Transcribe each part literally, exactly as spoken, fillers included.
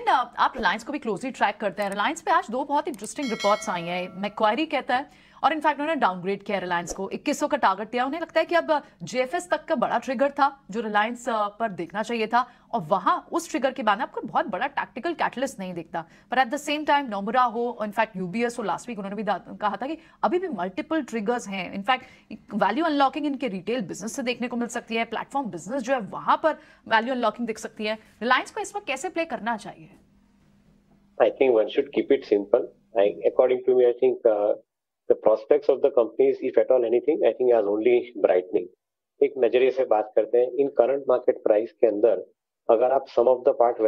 आप रिलायंस को भी क्लोजली ट्रैक करते हैं। रिलायंस पे आज दो बहुत इंटरेस्टिंग रिपोर्ट्स आई हैं। मैक्वायरी कहता है और इनफैक्ट उन्होंने डाउनग्रेड किया रिलायंस को, इक्कीस सौ का टारगेट दिया। उन्हें लगता है कि अब जेएफएस तक का बड़ा ट्रिगर था जो रिलायंस पर देखना चाहिए था, और वहां उस ट्रिगर के बाद आपको बहुत बड़ा टैक्टिकल कैटलिस्ट नहीं दिखता। पर at the same time Nomura हो, इनफैक्ट यूबीएस हो, लास्ट वीक उन्होंने भी कहा था कि अभी भी मल्टीपल ट्रिगर्स हैं। इनफैक्ट वैल्यू अनलॉकिंग इनके रिटेल बिजनेस से देखने को मिल सकती है, प्लेटफॉर्म बिजनेस जो है वहां पर वैल्यू अनलॉकिंग दिख सकती है। रिलायंस को इस वक्त कैसे प्ले करना चाहिए? I think one should keep it simple. I, according to me, I think uh, the prospects of the companies, if at all anything, I think are only brightening. एक नजरिए से बात करते हैं, इन करंट मार्केट प्राइस के अंदर अगर आप सम ऑफ द पार्ट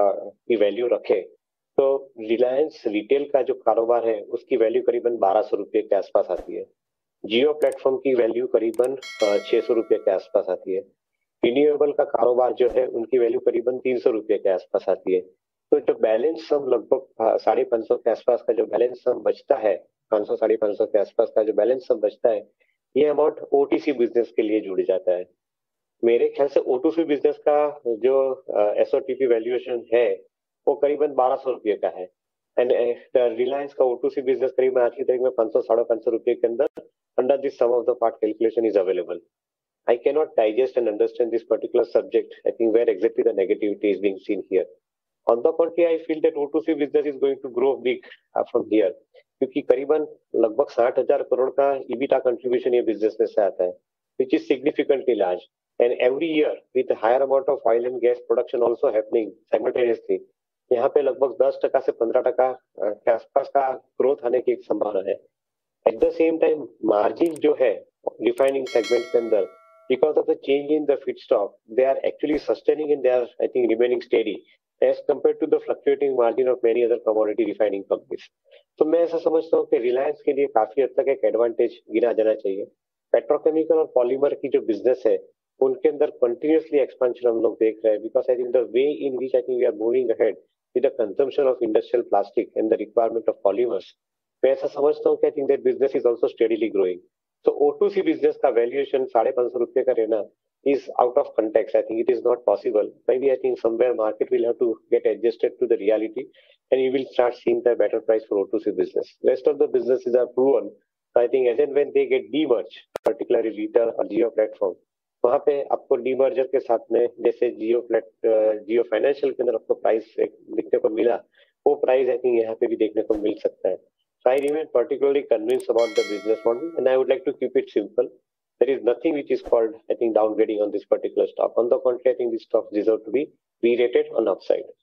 की वैल्यू रखें तो रिलायंस रिटेल का जो कारोबार है उसकी वैल्यू करीबन बारह सौ रुपये के आसपास आती है। जियो प्लेटफॉर्म की वैल्यू करीबन छह सौ रुपये के आसपास आती है। रिन्यूएबल का कारोबार जो है उनकी वैल्यू करीबन तीन सौ रुपये के आसपास आती है। तो जो बैलेंस सम लगभग साढ़े पांच सौ के आसपास का जो बैलेंस सम बचता है, पांच सौ साढ़े पांच सौ के आसपास का जो बैलेंस सम बचता है, ये अमाउंट ओटीसी बिजनेस के लिए जुड़ जाता है। मेरे ख्याल से ओटीसी बिजनेस का जो एसओटीपी वैल्यूएशन है वो करीबन बारह सौ रुपये का है। एंड रिलायंस का ओटीसी बिजनेस करीबन आज की तारीख में पांच सौ साढ़े पांच सौ रुपये के अंदर under this sum of the part calculation is available. I cannot digest and understand this particular subject. I think where exactly the negativity is being seen here. On the contrary, I feel that O two C business is going to grow big uh, from here, क्योंकि करीबन लगभग साठ हजार करोड़ का EBITDA contribution ये business में से आता है, which is significantly large. And every year with a higher amount of oil and gas production also happening simultaneously, यहाँ पे लगभग दस टका से पंद्रह टका के आसपास का ग्रोथ आने की एक संभावना है। At the same time, margin जो है रिफाइनिंग सेगमेंट के अंदर because of the change in the feedstock, they are actually sustaining and they are, I think, remaining steady as compared to the fluctuating margin of many other commodity refining companies. तो मैं ऐसा समझता हूँ कि रिलायंस के लिए काफी हद तक एक एडवांटेज गिना जाना चाहिए। पेट्रोकेमिकल और पॉलीमर की जो बिजनेस है उनके अंदर कंटिन्यूसली एक्सपेंशन हम लोग देख रहे हैं, because I think the way in which I think we are moving ahead with the consumption of industrial plastic and the requirement of polymers, मैं ऐसा समझता हूँ कि I think that business is also steadily growing. So O two C business का valuation साढ़े पांच सौ रुपये का रहना is out of context. I think it is not possible. Maybe I think somewhere market will have to get adjusted to the reality, and you will start seeing the better price for O two C business. Rest of the businesses are proven. So I think as and when they get demerged, particularly retail और Jio platform, वहाँ पे आपको demerger के साथ में जैसे Jio Plat, Jio Financial के अंदर आपको प्राइस देखने को मिला, वो प्राइस I think यहाँ पे भी देखने को मिल सकता है। So I remain particularly convinced about the business model, and I would like to keep it simple. There is nothing which is called, I think, downgrading on this particular stock. On the contrary, I think these stocks deserve to be re-rated on upside.